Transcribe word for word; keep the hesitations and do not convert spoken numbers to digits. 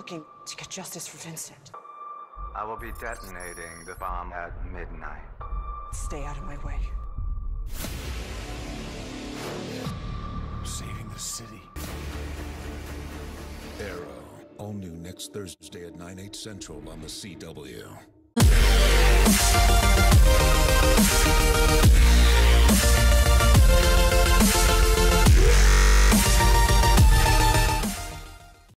looking to get justice for Vincent. I will be detonating the bomb at midnight. Stay out of my way. Saving the city. Arrow. All new next Thursday at nine, eight central on the C W.